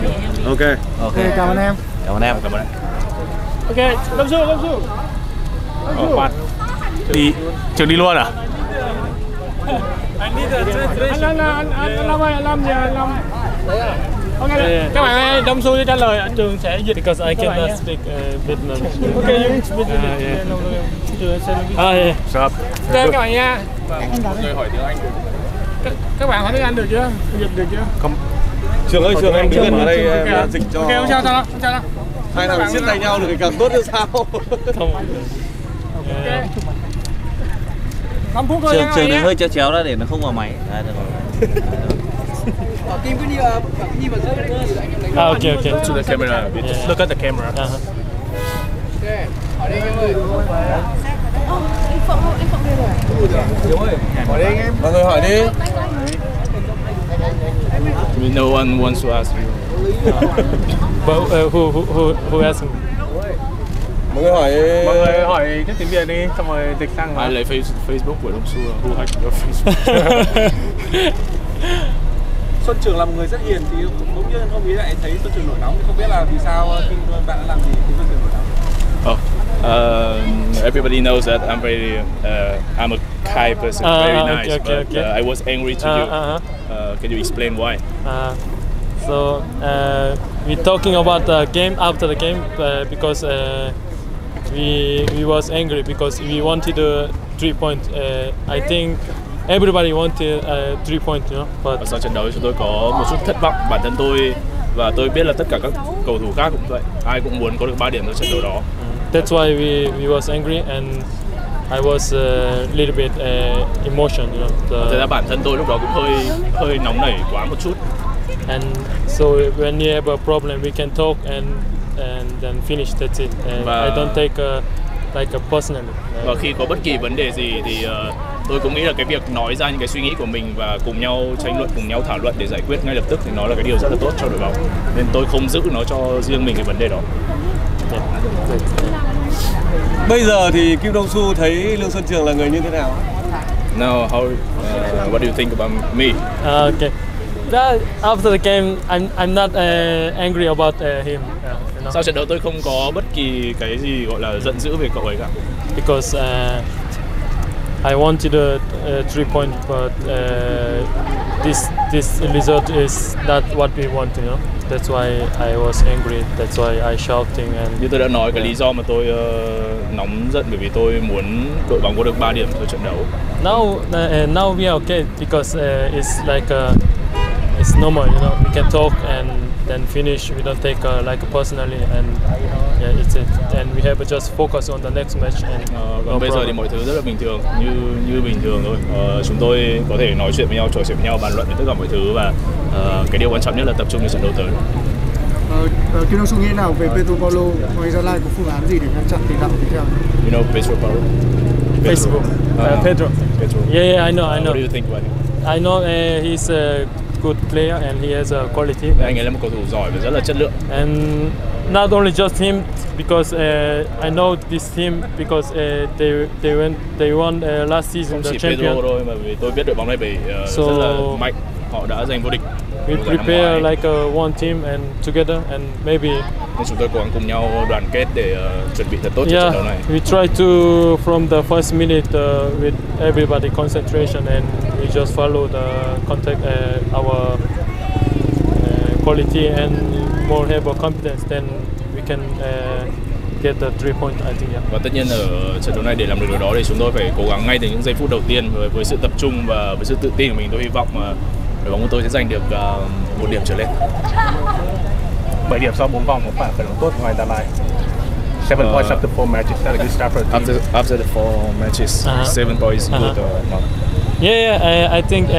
Ok. Ok, cảm ơn em. Cảm ơn em. Ok, Lâm Du. Khoan. Đi Trường đi luôn à? Anh Lâm ơi, Lâm nhờ Lâm. Ok, các bạn ơi, Đông Xu trả lời, anh Trường sẽ dịch. Because I cannot speak Vietnamese. Ok, you speak Vietnamese. Sup? Ok các bạn nha. Người hỏi tiếng Anh. Các bạn hỏi tiếng Anh được chưa? Dịch được chưa? Không. Trường ơi, Trường em đứng gần ở đây em dịch cho. Ok, không sao đâu. Hai thằng siết tay nhau được thì càng tốt chứ sao? Không. Ok. 5 phút thôi. Trường này hơi chéo ra để nó không vào máy. Kim cứ đi vào giữa đây thì anh em lấy. Okay. To the camera. Just look at the camera. Ok, hỏi đi anh em ơi. Anh Phụng đây rồi. Hỏi đi anh em. Mọi người hỏi đi. No one wants to ask you. But who asked me? Mọi người hỏi. Mọi người hỏi cái tiếng Việt đi, xong rồi dịch sang. Ai lấy Facebook của Đông Xu? Who hacked your Facebook? Xuân Trường là một người rất hiền thì cũng như hôm ý lại thấy Xuân Trường nổi nóng, không biết là vì sao khi bạn đã làm gì thì Xuân Trường nổi nóng. Everybody knows that I'm a kind person, very nice. Okay. I was angry to you. Can you explain why? So we're talking about the game after the game because we was angry because we wanted a 3 point. I think everybody wanted 3 point, you know. But Sau trận đấu chúng tôi có một chút thất vọng, bản thân tôi và tôi biết là tất cả các cầu thủ khác cũng vậy. Ai cũng muốn có được 3 điểm ở trận đấu đó. that's why we was angry and I was a little bit emotion, you know. Thật ra bản thân tôi lúc đó cũng hơi nóng nảy quá một chút. And so when you have a problem, we can talk and then finish. That's it. And I don't take like a personal. Và khi có bất kỳ vấn đề gì thì tôi cũng nghĩ là cái việc nói ra những cái suy nghĩ của mình và cùng nhau tranh luận, cùng nhau thảo luận để giải quyết ngay lập tức thì nó là cái điều rất là tốt cho đội bóng. Nên tôi không giữ nó cho riêng mình cái vấn đề đó. Bây giờ thì Kim Đông Xu thấy Lương Xuân Trường là người như thế nào? Now, what do you think about me? Okay. After the game, I'm not angry about him. You know? Sau trận đấu tôi không có bất kỳ cái gì gọi là giận dữ về cậu ấy cả. Because I wanted a 3 point, but this result is not what we want, you know. That's why I was angry. That's why I shouting and. Như tôi đã nói, cái lý do mà tôi nóng giận bởi vì tôi muốn đội bóng có được 3 điểm ở trận đấu. Now we are okay because it's like it's normal, you know. We can talk and then finish. We don't take like personally and yeah, it's it. And we have to just focus on the next match and. Còn bây giờ thì mọi thứ rất là bình thường, như bình thường thôi. Chúng tôi có thể nói chuyện với nhau, trò chuyện với nhau, bàn luận về tất cả mọi thứ và cái điều quan trọng nhất là tập trung cho trận đấu tới. Kim Đông Xu nghĩ nào về Pedro Paulo? Ngoài Gia Lai có phương án gì để ngăn chặn tiền đạo tiếp theo? You know Pedro Paulo? Facebook. Pedro. Yeah, I know. What do you think about him? I know he's a good player and he has a quality. Anh ấy là một cầu thủ giỏi và rất là chất lượng. And not only just him, because I know this team because they won last season the champion. Pedro thôi mà vì tôi biết đội bóng này rất là mạnh. Họ đã giành vô địch. We prepare like one team and together and maybe. Nên chúng tôi cố gắng cùng nhau đoàn kết để chuẩn bị thật tốt cho trận đấu này. We try to from the first minute with everybody concentration and we just follow the contact our quality and more have a confidence then we can get the 3 point I think. Yeah. Và tất nhiên ở trận đấu này để làm được điều đó thì chúng tôi phải cố gắng ngay từ những giây phút đầu tiên với sự tập trung và với sự tự tin của mình. Tôi hy vọng đội bóng của tôi sẽ giành được 1 điểm trở lên. 7 điểm sau 4 vòng có phải phản ứng tốt ngoài Gia Lai. 7 points after 4 matches. That's a good start for the team. After the 4 matches, 7 points good. Yeah,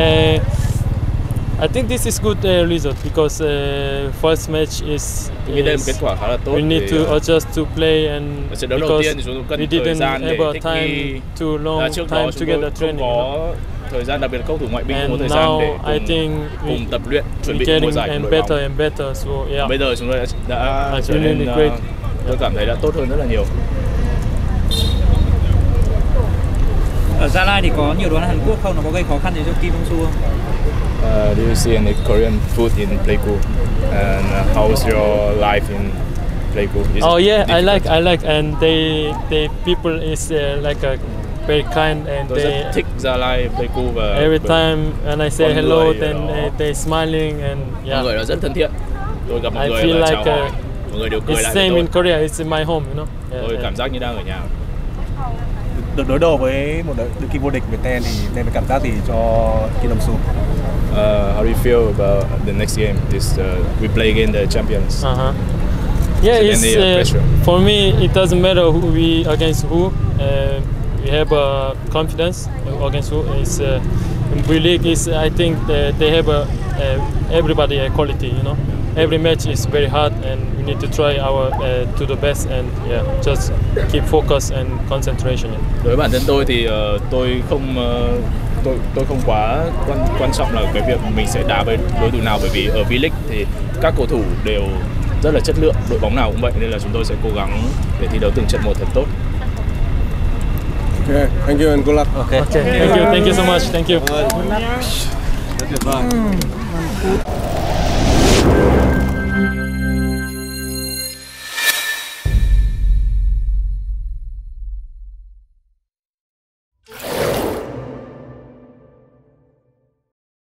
I think this is good result because first match is đây là một kết quả khá là tốt. We need to adjust to play and because we didn't have time too long time together training. Có thời gian đặc biệt là cầu thủ ngoại binh không có thời gian để cùng tập luyện chuẩn bị mùa giải của đội bóng. Better, so yeah. Bây giờ chúng tôi đã trở nên tôi cảm thấy đã tốt hơn rất là nhiều. Ở Gia Lai thì có nhiều đồ ăn Hàn Quốc không? Nó có gây khó khăn gì cho Kim Dong Su không? Do you see any Korean food in Pleiku? And how's your life in Pleiku? Oh yeah, I like, and they people is like a very kind, and Tôi rất they thích Gia Lai, Pleiku và every time when I say con hello, người then đó. they smiling and mọi yeah. người là rất thân thiện. Tôi gặp mọi I người feel và like chào hỏi, mọi người đều cười it's lại same với in tôi. Korea. It's in my home, you know. Yeah, Tôi yeah. cảm giác như đang ở nhà. Được đối đầu với một đương kim vô địch Viettel thì đem cái cảm giác gì cho Kim Dong Su? How do you feel about the next game? This we play against the champions. Yeah, Is it's there any pressure? for me. It doesn't matter who we against who. We have confidence against who. It's in V League. Is I think they have everybody a quality. You know, every match is very hard, and we need to try our to the best, and yeah, just keep focus and concentration. Đối với bản thân tôi thì tôi không quá quan trọng là cái việc mình sẽ đá với đối thủ nào, bởi vì ở V-League thì các cầu thủ đều rất là chất lượng, đội bóng nào cũng vậy, nên là chúng tôi sẽ cố gắng để thi đấu từng trận một thật tốt. Okay, thank you and good luck. Okay, thank you so much. Thank you. Rất tuyệt vời.